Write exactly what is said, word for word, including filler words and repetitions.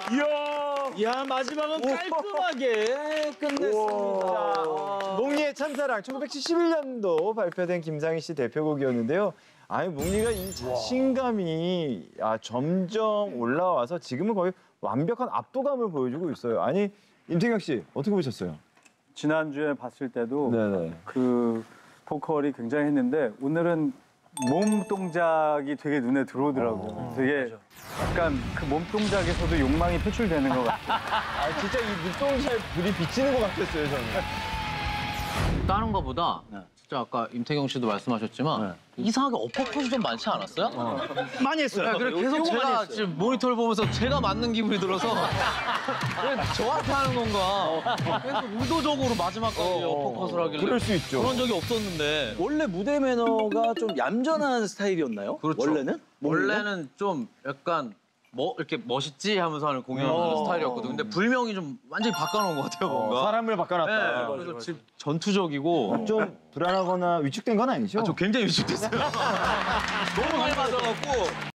이야. 야, 마지막은 깔끔하게 끝냈습니다. 몽니의 참사랑 천구백칠십일 년도 발표된 김상희 씨 대표곡이었는데요. 아니 몽니가 이 자신감이 아, 점점 올라와서 지금은 거의 완벽한 압도감을 보여주고 있어요. 아니 임태경 씨 어떻게 보셨어요? 지난주에 봤을 때도 네네. 그 보컬이 굉장히 했는데 오늘은 몸 동작이 되게 눈에 들어오더라고요. 어, 되게 약간 그 몸 동작에서도 욕망이 표출되는 것 같아요. 아 진짜 이 눈동자에 불이 비치는 것 같았어요 저는. 다른 거보다 진짜 아까 임태경 씨도 말씀하셨지만 이상하게 어퍼컷이 좀 많지 않았어요? 많이 했어요. 네, 그래 계속 제가 지금 모니터를 보면서 제가 맞는 기분이 들어서 왜 저한테 하는 건가? 계속 의도적으로 마지막까지 어, 퍼컷을 하길래 그럴 수 있죠. 그런 적이 없었는데 원래 무대 매너가 좀 얌전한 스타일이었나요? 그렇죠. 원래는? 원래는 좀 약간 뭐 이렇게 멋있지 하면서 하는 공연을 하는 스타일이었거든요. 근데 불명이 좀 완전히 바꿔놓은 것 같아요, 뭔가. 사람을 바꿔놨다. 네, 그래서 지금 전투적이고 좀 불안하거나 위축된 건 아니죠? 저 굉장히 위축됐어요. 너무 많이 맞아갖고.